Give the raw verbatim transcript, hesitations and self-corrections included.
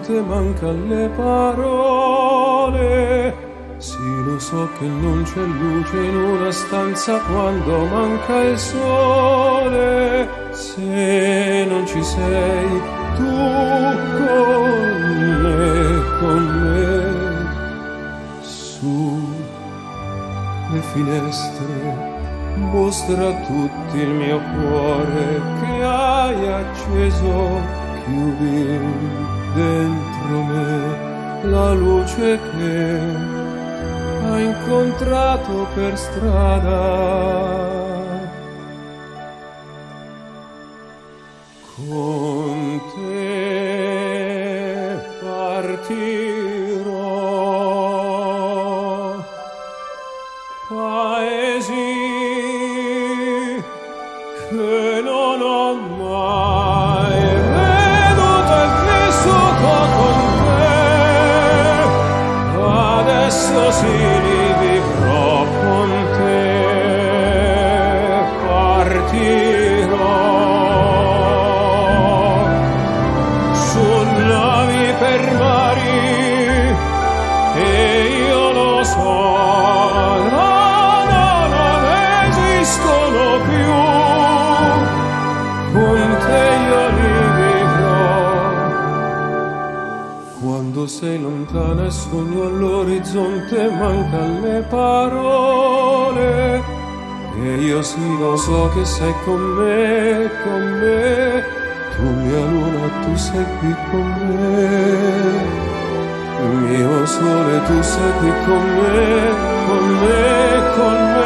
all'orizzonte mancan le parole. Sì, lo so che non c'è luce in una stanza quando manca il sole. Se non ci sei tu con me, con me, su le finestre mostra a tutti il mio cuore che hai acceso, chiudi dentro me la luce che hai incontrato per strada. Con te partirò, paesi che non ho mai veduto e vissuto con te, adesso sì li vivrò con te. Partirò su navi per mari e io lo so, no, no, non esistono più. Con te io li vivrò. Quando sei lontana e sogno all'orizzonte mancan le parole. E io sì lo so che sei con me, con me. Tu mia luna, tu sei qui con me. Mio sole, tu sei qui con me, con me, con me.